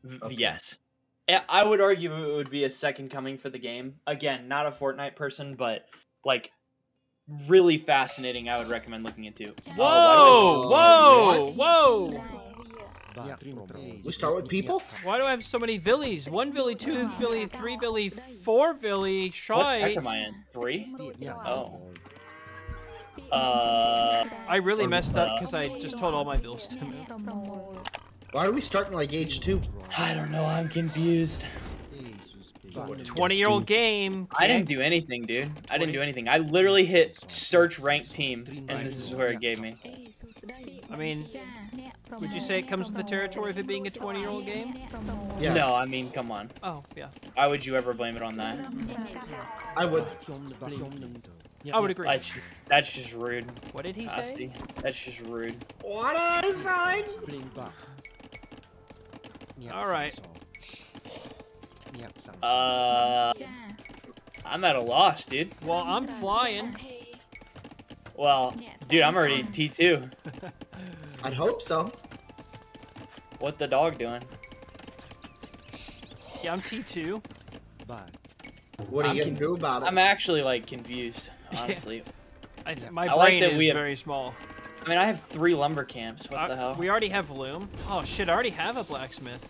Okay. Yes. I would argue it would be a second coming for the game. Again, not a Fortnite person, but like really fascinating. I would recommend looking into. Whoa! Whoa! What? Whoa! We start with people? Why do I have so many villies? 1 villy, 2 villy, 3 villy, 4 villy, What shite. deck am I in? 3? Oh. I really messed up because I just told all my bills to move. Why are we starting like age 2? I don't know. I'm confused. 20-year-old game. I didn't do anything, dude. I didn't do anything. I literally hit search ranked team, and this is where it gave me. I mean, would you say it comes with the territory of it being a 20-year-old game? Yes. No, I mean, come on. Oh, yeah. Why would you ever blame it on that? I would. I would agree. That's just rude. What did he say? Asti. That's just rude. What did I say? All right. I'm at a loss, dude. Well, I'm flying. Well, dude, I'm already T2. I'd hope so. What the dog doing? Yeah, I'm T2. What are you gonna do about it? I'm actually like confused, honestly. My I like brain that is we have- very small. I mean, I have 3 lumber camps. What the hell? We already have loom. Oh shit, I already have a blacksmith.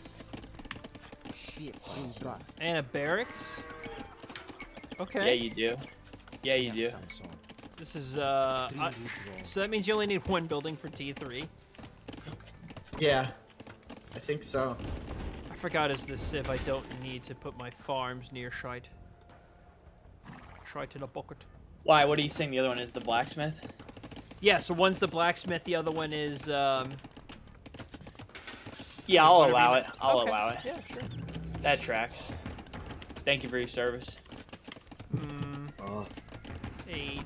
And a barracks. Okay. Yeah, you do. Yeah, you do. This is so that means you only need 1 building for T3. Yeah, I think so. I forgot as this if I don't need to put my farms near shite. Shite in a bucket. Why? What are you saying? The other one is the blacksmith? Yeah, so one's the blacksmith, the other one is Yeah, I'll whatever allow you- it. I'll okay. allow it. Yeah, sure. That tracks. Thank you for your service. H.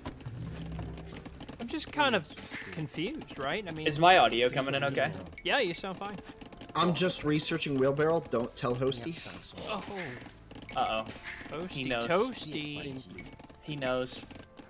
I'm just kind of confused, right? I mean, Is my audio coming in okay? yeah, you sound fine. I'm just researching wheelbarrow. Don't tell Hosty. Oh, Uh-oh. toasty, He knows. toasty. He knows.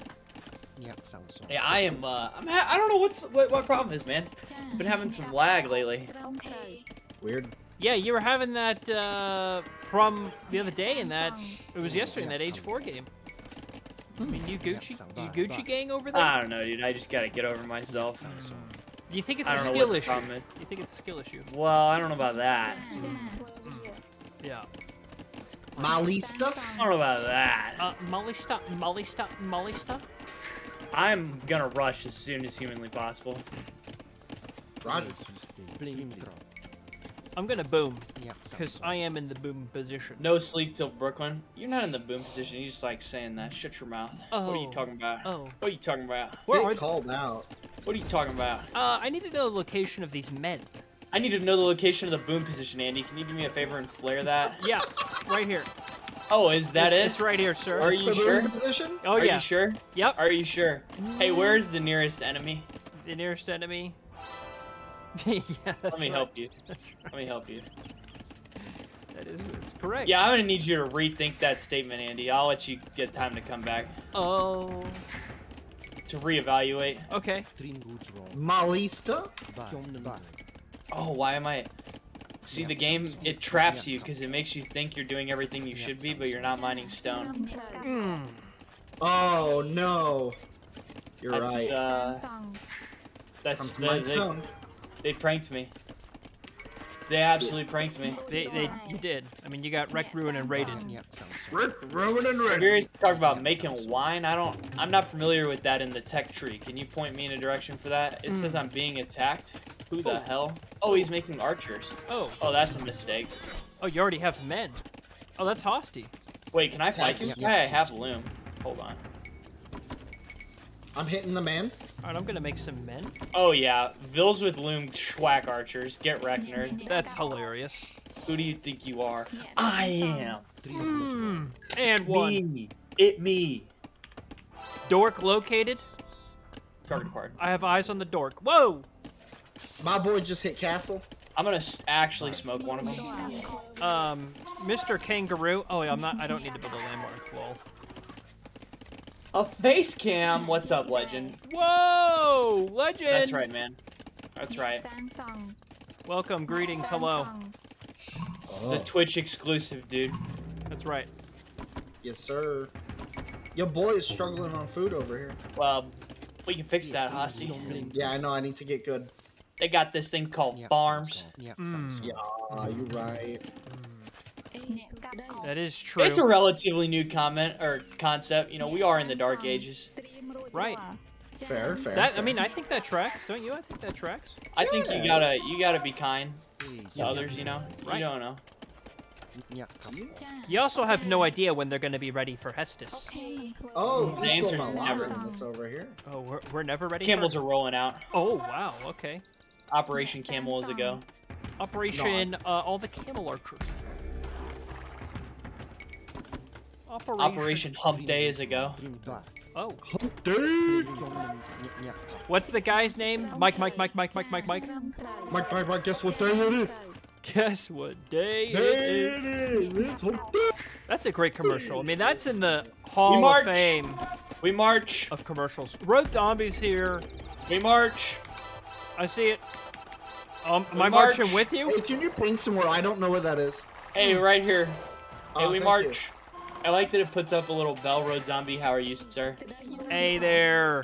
Yeah, I am, I don't know what problem is, man. Been having some lag lately. Weird. Yeah, you were having that problem the other day in that, it was yesterday in that Age 4 game. I mean, you Gucci gang over there? I don't know, dude. I just gotta get over myself. Do you think it's I a don't know skill what the issue? problem is. You think it's a skill issue? Well, I don't know about that. Yeah. Malista? I don't know about that. Molly stop. I'm gonna rush as soon as humanly possible. Run. I'm gonna boom, because I am in the boom position. No sleep till Brooklyn. You're not in the boom position. You just like saying that. Shut your mouth. What are you Oh. talking about? Oh. What are you talking about? Where are Get they? called out. What are you talking about? I need to know the location of these men. I need to know the location of the boom position, Andy. Can you do me a favor and flare that? Yeah, right here. Oh, is that it? It's right here, sir. Are That's you the sure? boom position? Oh, Are yeah. you sure? Yep. Are you sure? Hey, where's the nearest enemy? The nearest enemy. Yeah, that's Let me right. help you. That's right. Let me help you. That's correct. Yeah, I'm gonna need you to rethink that statement, Andy. I'll let you get time to come back Oh. to reevaluate. Okay. Malista? Oh, why am I? See, the game, it traps you because it makes you think you're doing everything you should be, but you're not mining stone. Oh no. You're That's right. Come That's from my stone. they pranked me. They absolutely pranked me. You did. I mean, you got wrecked, ruined, and raided. Roman and If you're talking about making wine, I'm not familiar with that in the tech tree. Can you point me in a direction for that? It says I'm being attacked. Who the hell? Oh, he's making archers. Oh. Oh, that's a mistake. Oh, you already have men. Oh, that's Hosty. Wait, can I fight this guy? I have loom. Hold on. I'm hitting the man. Alright, I'm gonna make some men. Oh yeah, Vils with loom schwack archers. Get wrecked, nerd. That's hilarious. Who do you think you are? I am. And one. Me. Me. Dork located. Target acquired. I have eyes on the dork. Whoa! My boy just hit castle. I'm gonna actually smoke one of them. Mr. Kangaroo. Oh, yeah, I don't need to build a landmark. Lol. A face cam. What's up, legend? Whoa! Legend! That's right, man. That's right. Welcome, greetings, hello. The Twitch exclusive, dude. That's right. Yes, sir. Your boy is struggling on food over here. Well, we can fix that, Hosty. Yeah, I know. I need to get good. They got this thing called farms. Yeah, you're right. That is true. It's a relatively new comment or concept. You know, we are in the dark ages. Right. Fair. I mean, I think that tracks, don't you? I think that tracks. I think you gotta be kind to others. You know, Right. You don't know. You also have no idea when they're going to be ready for Hestus. Oh, The answer's never. That's over here. Oh, we're never ready. Camels for... are rolling out. Oh wow. Okay. Operation Camel is a go. Operation all the camel archers. Operation Hump Day is a go. Oh. Dude. What's the guy's name? Mike. Mike, guess what day it is? Guess what day it is? It's hump day. That's a great commercial. I mean, that's in the Hall of march. Fame We march. of commercials. Road Zombies here. We march. I see it. Am I march. marching with you? Hey, can you point somewhere? I don't know where that is. Hey, right here. Hey, Oh, we thank march. I like that it puts up a little bell. Road Zombie, how are you, sir? Hey there.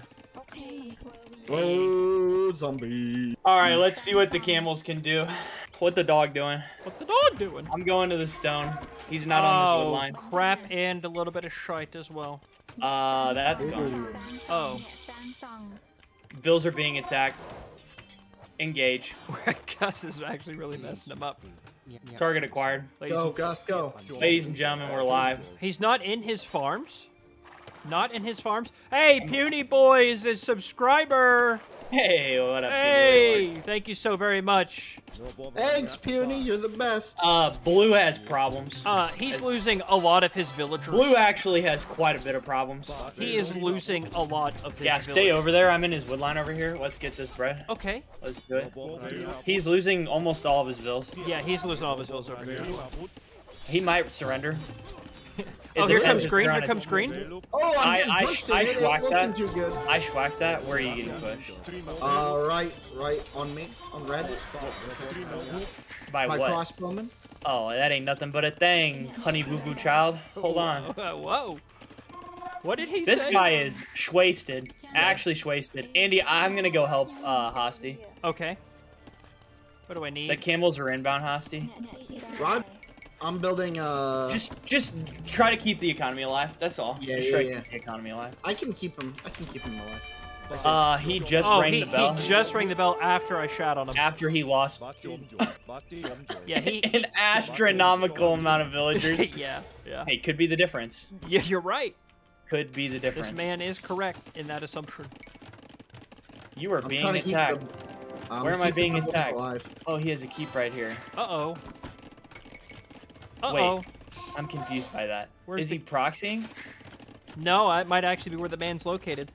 Oh, zombie. All right, let's see what the camels can do. What the dog doing? What the dog doing? I'm going to the stone. He's not on this wood line. Crap and a little bit of shite as well. That's gone. Oh. Bills are being attacked. Engage. Gus is actually really messing him up. Target acquired. Go, Gus, go. Ladies and gentlemen, we're live. He's not in his farms. Not in his farms. Hey, Puny Boy is a subscriber. Hey, what up? Hey, thank you so very much. Thanks, Puny. You're the best. Blue has problems. He's losing a lot of his villagers. Blue actually has quite a bit of problems. He is losing a lot of his Yeah, stay over there. I'm in his wood line over here. Let's get this bread. Okay. Let's do it. He's losing almost all of his vills. Yeah, he's losing all of his vills over here. He might surrender. Oh, here comes green. Here comes green. Oh, I'm getting I pushed. It ain't schwacked looking that. too good. I schwacked that. Where are you getting pushed? Right on me, on red. By My what? crossbowman. Oh, that ain't nothing but a thing, honey boo boo child. Hold on. Whoa. What did he This say? guy is shwasted. Actually shwasted. Andy, I'm gonna go help Hosty. Okay. What do I need? The camels are inbound, Hosty. Rod, I'm building Just try to keep the economy alive. That's all. Yeah, Just try yeah, to keep the economy alive. I can keep him alive. He just rang the bell. He just rang the bell after I shot on him. After he lost Yeah, an astronomical amount of villagers. yeah. Hey, could be the difference. Yeah, you're right. Could be the difference. This man is correct in that assumption. You are I'm being trying to keep attacked. Where am I keeping being the attacked? alive. Oh, he has a keep right here. Uh-oh. Wait, I'm confused by that. Where's Is he proxying? No, that might actually be where the man's located.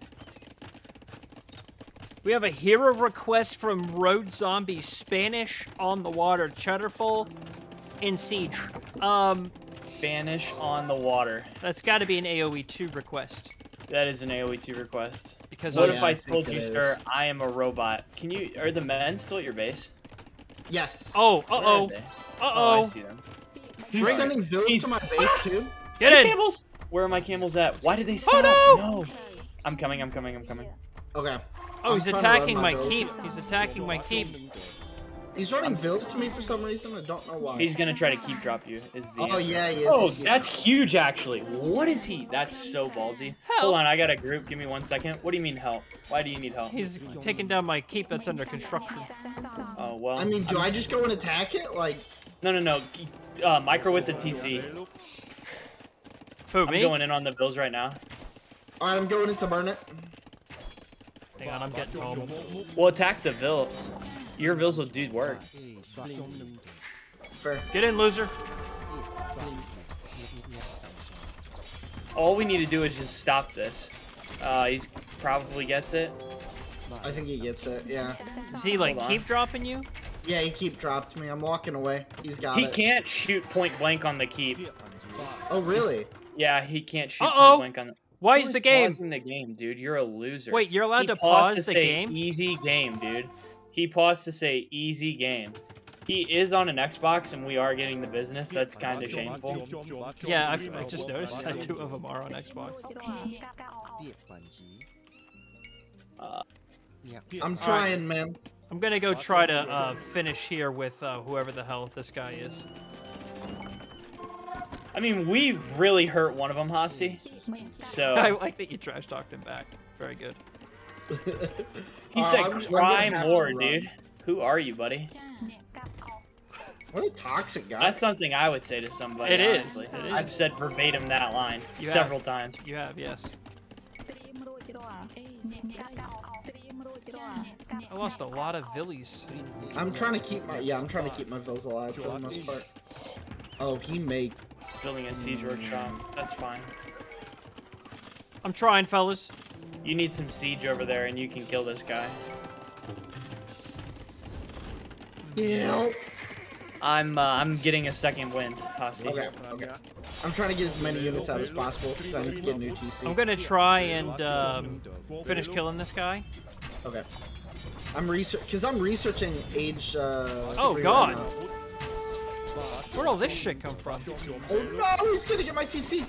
We have a hero request from Road Zombie, Spanish on the water, Cheddarful in siege. Spanish on the water. That's got to be an AoE 2 request. That is an AoE 2 request. Because What of- if I think told it you, is. sir, I am a robot? Are the men still at your base? Yes. Oh, Where are uh-oh. they? Uh-oh. Oh, I see them. He's sending vills to my base too. Get My in! camels! Where are my camels at? Why did they stop? no! No. I'm coming. Okay. Oh, I'm he's trying to attacking run my vills. keep. He's attacking my keep. He's running vills to me for some reason. I don't know why. He's gonna try to keep drop you. Is the Oh answer. yeah, he is. Oh, He's- that's huge, actually. What is he? That's so ballsy. Hold on, I got a group. Give me 1 second. What do you mean help? Why do you need help? He's taking down my keep that's under construction. Oh, well. I mean, do I just go and attack it? Like, No. Micro with the TC. Who, I'm me? going in on the bills right now. alright, I'm going in to burn it. Hang on, I'm getting home. We'll attack the bills. Your bills will do work. Fair. Get in, loser. All we need to do is just stop this. He's probably gets it. I think he gets it. Yeah. Does he, like, Hold on. keep dropping you? Yeah, he keep dropped me. I'm walking away. He's got He it. can't shoot point blank on the keep. Oh really? Yeah, he can't shoot Uh-oh. point blank on the. Why Who is the game? pausing the game, dude? You're a loser. Wait, you're allowed He to paused pause the say game? Easy game, dude. He paused to say easy game. He is on an Xbox, and we are getting the business. That's kind of shameful. Yeah, I just noticed that 2 of them are on Xbox. I'm trying, man. I'm gonna go try to finish here with whoever the hell this guy is. I mean, we really hurt one of them, Hosty. So I like that you trash talked him back. Very good. he said, I'm "Cry gonna have more, to run. dude." Who are you, buddy? What a toxic guy. That's something I would say to somebody. It is. Honestly. It is. I've said verbatim that line several times. You have, yes. I lost a lot of villies. I'm trying to keep my vills alive for the most part. Oh, he may. Building a siege workshop. That's fine. I'm trying, fellas. You need some siege over there, and you can kill this guy. Yeah. I'm getting a second wind, Hosty. Okay. I'm trying to get as many units out as possible because I need to get new TC. I'm gonna try and finish killing this guy. Okay. I'm researching age. Oh God! Where'd all this shit come from? Oh no! He's gonna get my TC.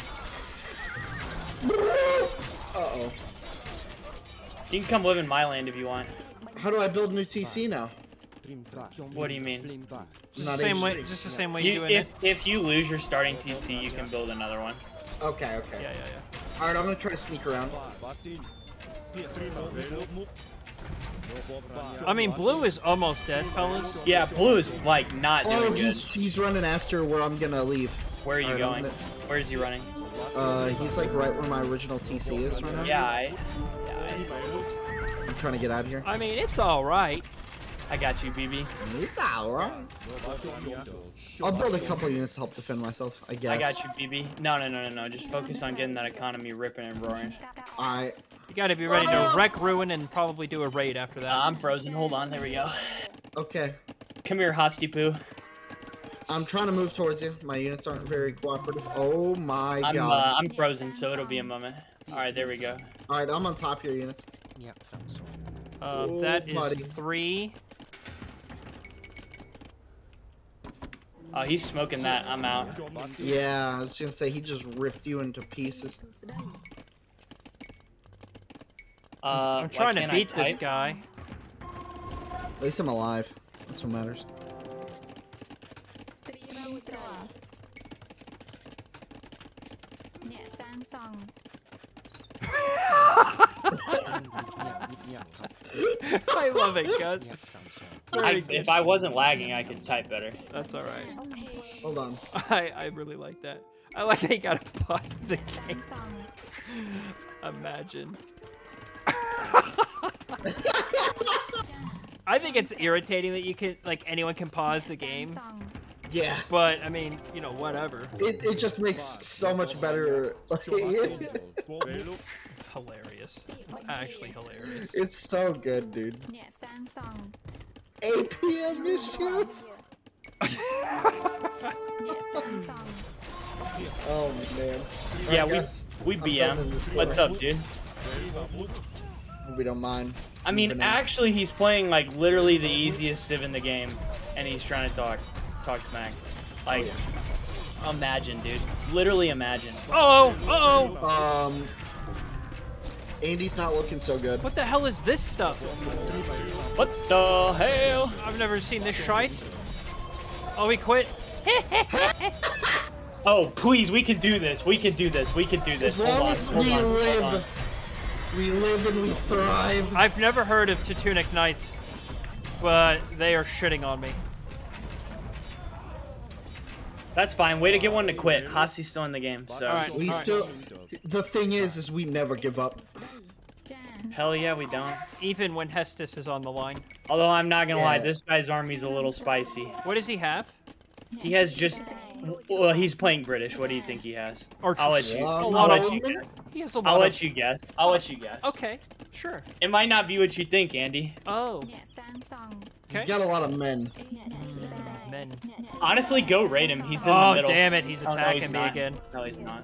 Uh-oh. You can come live in my land if you want. How do I build new TC now? What do you mean? Just the same way. Just the same way you do it. If you lose your starting TC, you can build another one. Okay. Yeah. All right, I'm gonna try to sneak around. I mean, blue is almost dead, fellas. Yeah, blue is like not doing Oh, good. he's running after where I'm gonna leave. Where are you going? Where is he running? He's like right where my original TC is right now. Yeah, I'm trying to get out of here. I mean, it's all right. I got you, BB. It's alright. I'll build a couple units to help defend myself, I guess. I got you, BB. No. Just focus on getting that economy ripping and roaring. Alright. You gotta be ready to wreck, ruin, and probably do a raid after that. I'm frozen. Hold on. There we go. Okay. Come here, Hosty Poo. I'm trying to move towards you. My units aren't very cooperative. Oh my god. I'm frozen, so it'll be a moment. Alright, there we go. Alright, I'm on top of your units. That is buddy. 3. Oh, he's smoking that. I'm out. Yeah, I was gonna say, he just ripped you into pieces. I'm trying to beat this guy. At least I'm alive. That's what matters. I love it, Gus. If I wasn't lagging, I could type better. That's all right. Hold on. I really like that. I like that you gotta pause the game. Imagine. I think it's irritating that you can, like, anyone can pause the game. Yeah. But I mean, you know, whatever. It just makes so much better. It's hilarious. It's actually hilarious. It's so good, dude. APM issue. Oh man. Yeah, Alright, we I'm BM. building this What's core. up, dude? We don't mind. I mean, actually, he's playing like literally the easiest civ in the game, and he's trying to talk smack. Like, imagine, dude. Literally imagine. Andy's not looking so good. What the hell is this stuff? What the hell? I've never seen this shite. Oh, he quit. Oh, please, we can do this. We can do this. We can do this. As long Hold as on. Hold we on. Hold on. live, we live and we thrive. I've never heard of Tatunic Knights, but they are shitting on me. That's fine. Way to get one to quit. Hosty's still in the game, so. Alright. We still. The thing is we never give up. Hell yeah, we don't. Even when Hestus is on the line. Although I'm not gonna lie, Yeah. this guy's army's a little spicy. What does he have? He has just. Well, he's playing British. What do you think he has? Archers. I'll let you. A I'll lot let of you them? guess. He has a lot I'll of... let you guess. I'll let you guess. Okay, sure. It might not be what you think, Andy. Oh, He's got a lot of men. men. Honestly, go raid him. He's in the Oh, middle. damn it, he's Oh, no, attacking he's me not. again. No, he's not.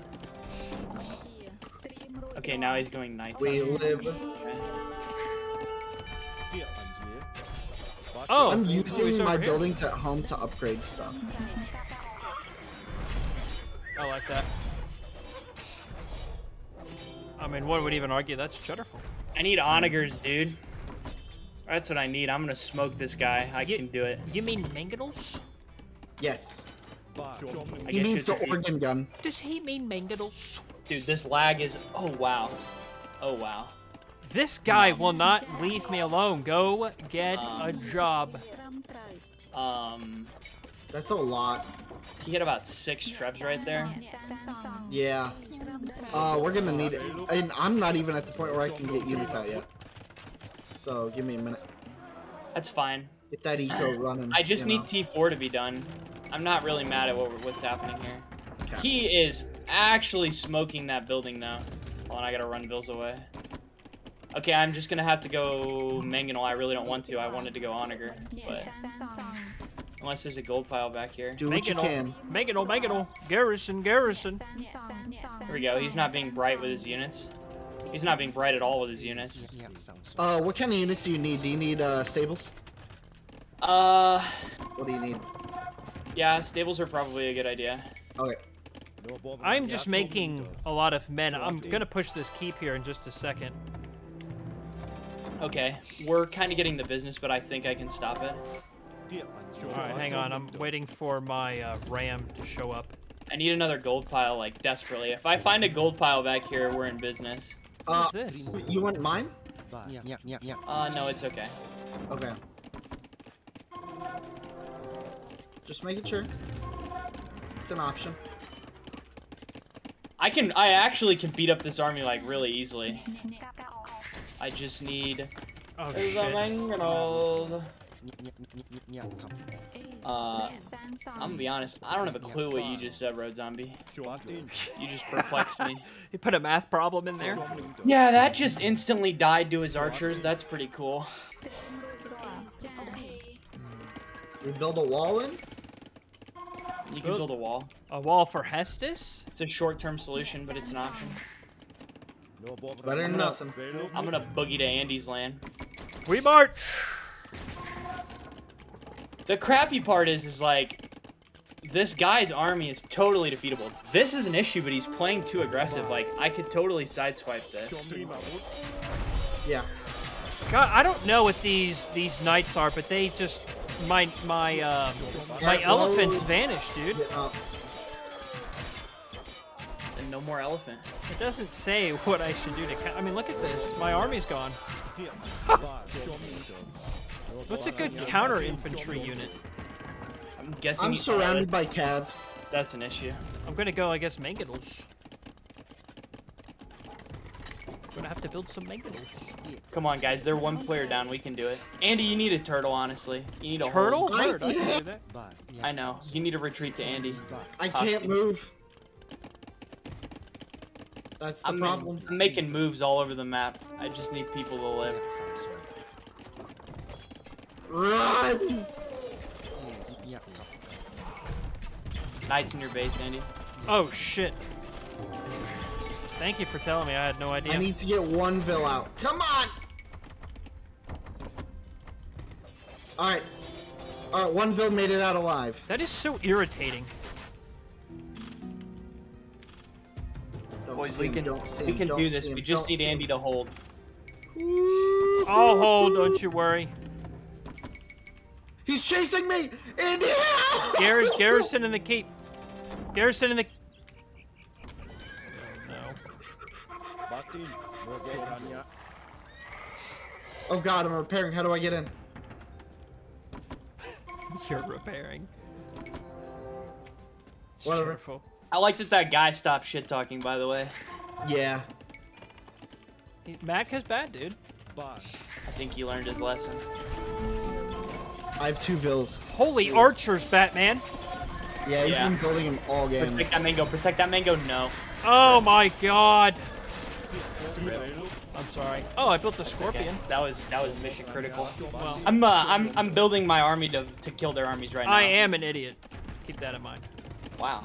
Okay, now he's going knights. We live. Oh, I'm he's using over my here. buildings at home to upgrade stuff. I like that. I mean, one would even argue that's cheddarful. I need onagers, dude. That's what I need. I'm gonna smoke this guy. I can do it. You mean manganels? Yes. I He guess means the should be- organ gun. Does he mean manganels? Dude, this lag is. Oh wow. Oh wow. This guy will not leave me alone. Go get a job. That's a lot. He hit about 6 trebs right there. Yeah. We're gonna need it. And I'm not even at the point where I can get units out yet. So give me a minute. That's fine. Get that eco running. I just you need know. T4 to be done. I'm not really mad at what's happening here. Okay. He is actually smoking that building though. Hold on, I gotta run bills away. Okay, I'm just gonna have to go manganol. I really don't want to. I wanted to go onager, but unless there's a gold pile back here. Do what you can. Manganol. Garrison. Here we go. He's not being bright with his units. He's not being bright at all with his units. What kind of units do you need? Do you need stables? Uh, What do you need? yeah, stables are probably a good idea. Okay. I'm just making a lot of men. I'm gonna push this keep here in just a second. Okay, we're kind of getting the business, but I think I can stop it. Alright, hang on. I'm waiting for my ram to show up. I need another gold pile, like, desperately. If I find a gold pile back here, we're in business. What is this? You want mine? No, it's okay. Okay. Just making sure. It's an option. I actually can beat up this army, like, really easily. I just need... Oh, the shit. manganels. I'm gonna be honest, I don't have a clue what you just said, Road Zombie. You just perplexed me. You put a math problem in there? Yeah, that just instantly died to his archers. That's pretty cool. We build a wall in? You can build a wall. A wall for Hestus? It's a short-term solution, but it's an option. Better than nothing. I'm gonna boogie to Andy's land. We march! The crappy part is like, this guy's army is totally defeatable. This is an issue, but he's playing too aggressive. Like, I could totally sideswipe this. Yeah. God, I don't know what these knights are, but they just my elephants vanished, dude. And no more elephant. It doesn't say what I should do to. I mean, look at this. My army's gone. What's a good counter infantry unit? I'm guessing. I'm surrounded by cav. That's an issue. I'm gonna go, I guess, manganels. Gonna have to build some manganels. Come on, guys. They're one player down. We can do it. Andy, you need a turtle, honestly. You need a Turtle? hold. Bird, I can do that. I know. You need to retreat to Andy. I can't move. That's the problem. I'm making moves all over the map. I just need people to live. Run! Knights in your base, Andy. Oh shit! Thank you for telling me. I had no idea. I need to get one vill out. Come on! Alright. Alright, one vill made it out alive. That is so irritating. Boys, we can do this. We just need Andy to hold. I'll hold, don't you worry. He's chasing me! Andy! Garrison in the keep. Garrison in the... No. Oh god, I'm repairing. How do I get in? You're repairing. It's Whatever. cheerful. I like that guy stopped shit talking, by the way. Yeah. Matt is bad, dude. I think he learned his lesson. I have 2 vills. Holy archers, Batman. Yeah, he's been building them all game. Protect that mango. Protect that mango. No. Oh my god. I'm sorry. Oh, I built a scorpion. Okay. That was mission critical. Well, I'm building my army to kill their armies right now. I am an idiot. Keep that in mind. Wow.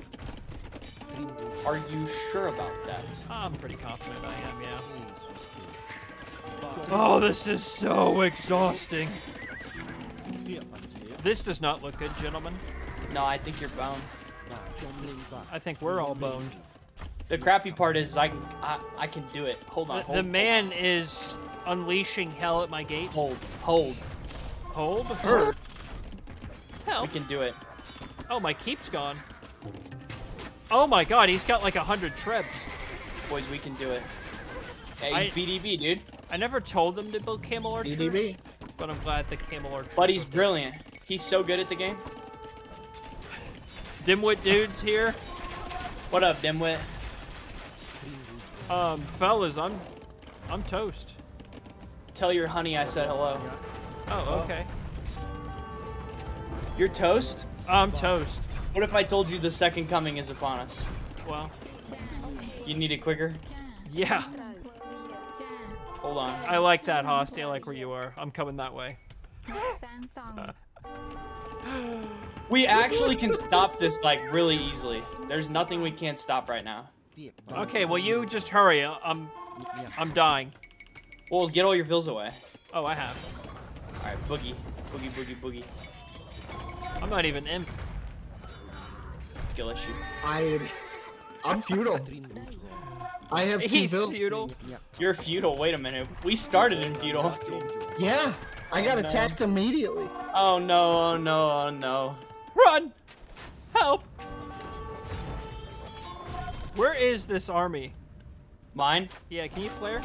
Are you sure about that? I'm pretty confident I am, yeah. Oh, this is so exhausting. This does not look good, gentlemen. No, I think you're boned. I think we're all boned. The crappy part is I can do it. Hold on. The man is unleashing hell at my gate. Hold. Hold? Hurt. Hell. We can do it. Oh, my keep's gone. Oh my god, he's got like 100 trebs. Boys, we can do it. Hey, he's BDB, dude. I never told them to build camel archers. BDB. But I'm glad the camel archer. But he's brilliant. He's so good at the game. Dimwit dudes here. What up, dimwit? Fellas, I'm toast. Tell your honey I said hello. Oh, okay. You're toast? I'm toast. What if I told you the second coming is upon us? Well, You need it quicker? yeah. Hold on. I like that, Hosty. I like where you are. I'm coming that way. We actually can stop this, like, really easily. There's nothing we can't stop right now. Okay, well, you just hurry. I'm dying. Well, get all your fills away. Oh, I have. Alright, boogie. Boogie, boogie, boogie. I'm not even in. Skill issue. I'm feudal. I have 2 He's bills. feudal. You're feudal. Wait a minute. We started in feudal. Yeah, I got no. attacked immediately. Oh no, oh no, oh no. Run! Help! Where is this army? Mine? Yeah, can you flare?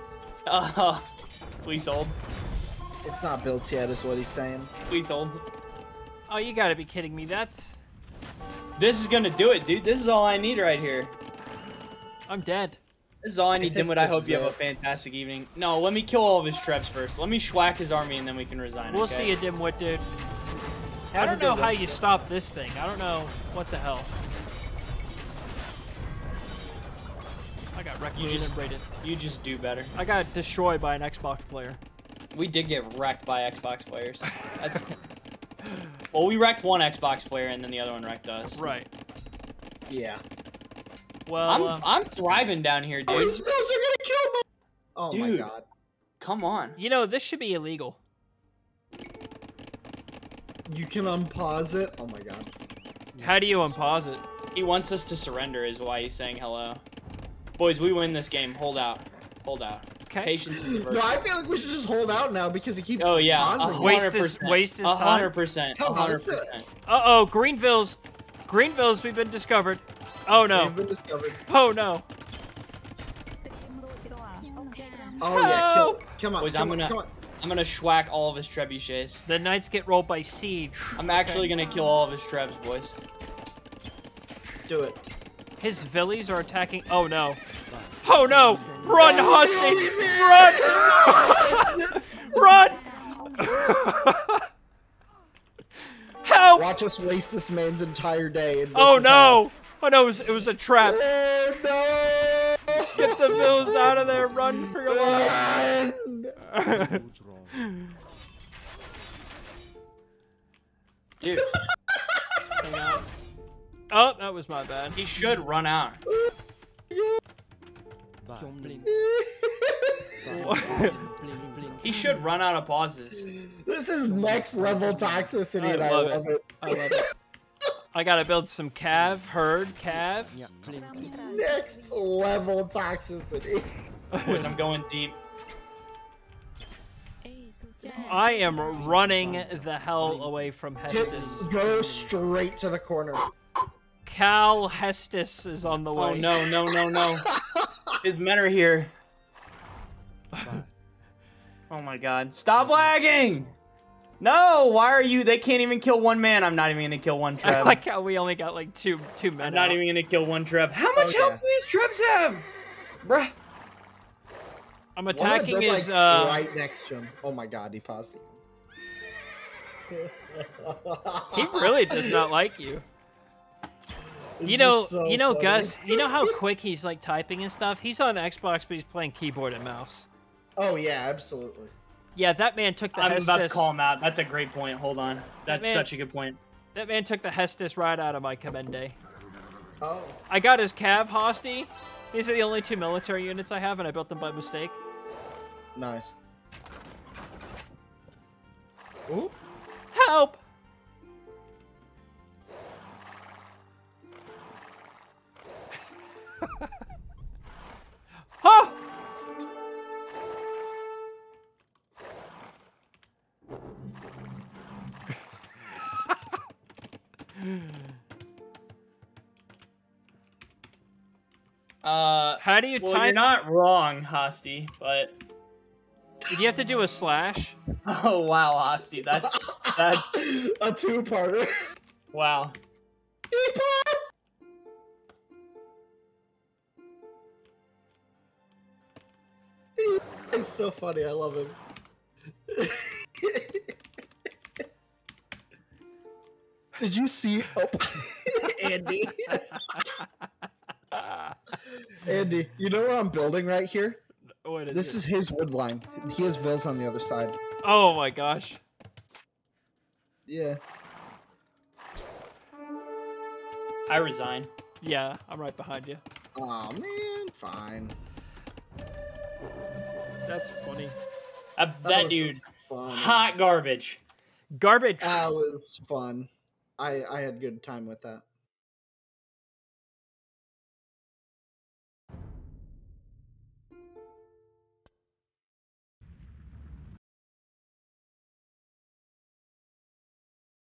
Please hold. It's not built yet, is what he's saying. Please hold. Oh, you gotta be kidding me. That's... This is gonna do it, dude. This is all I need right here. I'm dead. This is all I need, think Dimwit. I this hope is you have a it. fantastic evening. No, let me kill all of his trebs first. Let me schwack his army and then we can resign. We'll okay? see you, dimwit, dude. I Have a don't know good how one. you stop this thing. I don't know what the hell. I got wrecked and raided. You just do better. I got destroyed by an Xbox player. We did get wrecked by Xbox players. That's... Well, we wrecked one Xbox player and then the other one wrecked us. Right. Yeah. Well, I'm thriving down here, Oh, dude. these bills are gonna kill me! Oh my Dude. god. Come on. you know, this should be illegal. You can unpause it. Oh my god. How do you unpause it? He wants us to surrender is why he's saying hello. Boys, we win this game. Hold out. Hold out. Okay. Patience is a virtue. No, I feel like we should just hold out now because he keeps Oh yeah, pausing. 100%. Waste his time. 100%. Come on, 100%. Uh-oh, Greenville's, we've been discovered. Oh no. They've been discovered. Oh no. Oh yeah, kill it. Come on, Boys, come on, I'm gonna schwack all of his trebuchets. The knights get rolled by siege. I'm actually gonna kill all of his trebs, boys. Do it. His villies are attacking. Oh no. Oh no! Run, Hosty! Run! Run! Help! Watch us waste this man's entire day. And this Oh is no! Oh no, it was a trap. how- Oh no! Get the vills out of there. Run for your life. Dude, Hang on. Oh, that was my bad. he should run out. He should run out of pauses. This is next level toxicity, and I love love it. it. I love it. I gotta build some cav. Next level toxicity. Boys, I'm going deep. I am running the hell away from Hestus. Go straight to the corner. Cal Hestus is on the Oh way. no, no, no, no. His men are here. Oh my god. Stop lagging! No, why are you? They can't even kill one man. I'm not even gonna kill one I treb. like how we only got like two men. I'm not out. even gonna kill one treb. How much Okay. health do these trebs have? Bruh. I'm One of attacking them, his. like, right next to him. Oh my god, he paused it. He really does not like you. This You know, is so you know, funny. Gus. You know how quick he's like typing and stuff. He's on Xbox, but he's playing keyboard and mouse. Oh yeah, absolutely. Yeah, that man took the I'm Hestus. about to call him out. That's a great point. Hold on. That's man- such a good point. That man took the Hestus right out of my commende. Oh. I got his Cav Hosty. These are the only 2 military units I have, and I built them by mistake. Nice. Ooh. Help! Oh! How do you well, type? you're not wrong, Hosty, but... Do you have to do a slash? Oh, wow, Hosty, that's... a two-parter. Wow. He's so funny, I love him. Did you see? Oh, Andy. Andy, you know what I'm building right here? What is This is his wood line. He has Vils on the other side. Oh my gosh. Yeah. I resign. Yeah, I'm right behind you. Aw, man, fine. That's funny. That dude, fun. hot garbage. Garbage. That was fun. I had a good time with that.